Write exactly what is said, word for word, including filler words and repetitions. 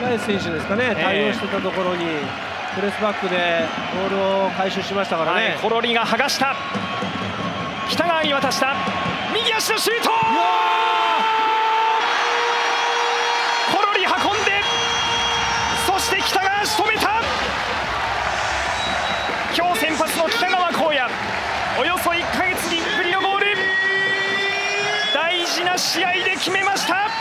エ選手ですかね、対応してたところにプレスバックでボールを回収しましたからね。 はい、コロリが剥がした、北川に渡した、右足のシュート、コロリ運んで、そして北川仕留めた。今日先発の北川幸也、およそいっかげつぶりのゴール、大事な試合で決めました。